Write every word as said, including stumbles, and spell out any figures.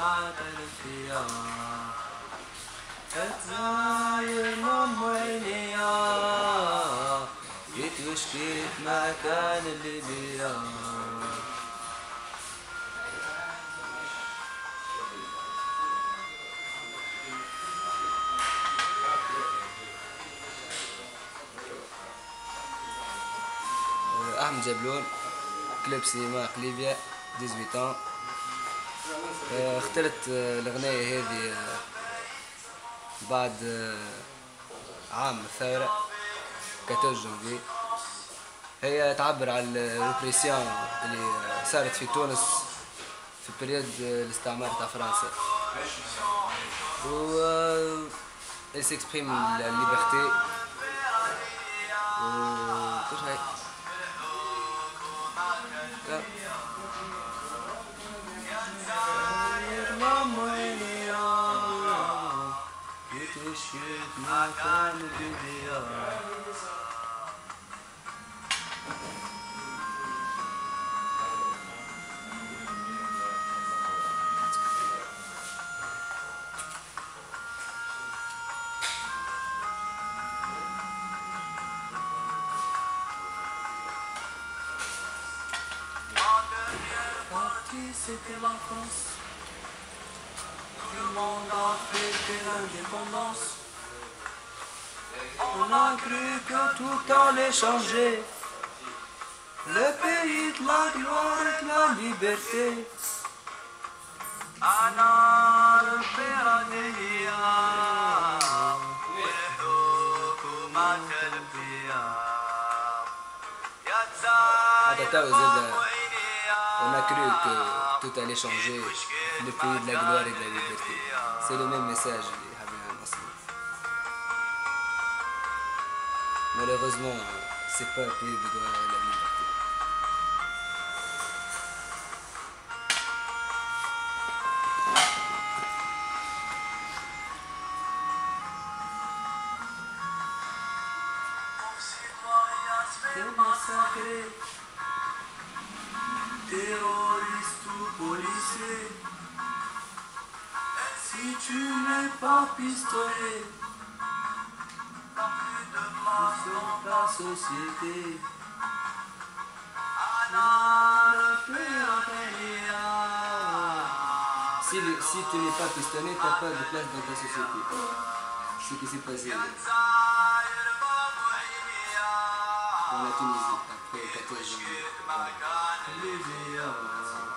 Ahmed Afro, club cinéma قليبية ثمانية عشر ans. اخترت الأغنية هذه بعد عام الثورة أربعة عشر جانفي. هي تعبر عن الريبريسيون اللي صارت في تونس في بريود الاستعمار تاع فرنسا. و elle s'exprime la liberté. و هاي c'était la France, du monde a fêté l'indépendance. On a cru que tout allait changer, le pays de la gloire et de la liberté. أنا البرانية والحكومة البيئة يا تساعد. On a cru que tout allait changer, le pays de la gloire et de la liberté. C'est le même message. Malheureusement, c'est pas un pays de gloire et de la liberté. Terroriste ou policier, si tu n'es pas pistolet, t'as plus de place dans ta société. Si, le, si tu n'es pas pistonné, tu n'as pas de place dans ta société. Ce qui s'est passé dans la Tunisie après quatorze janvier.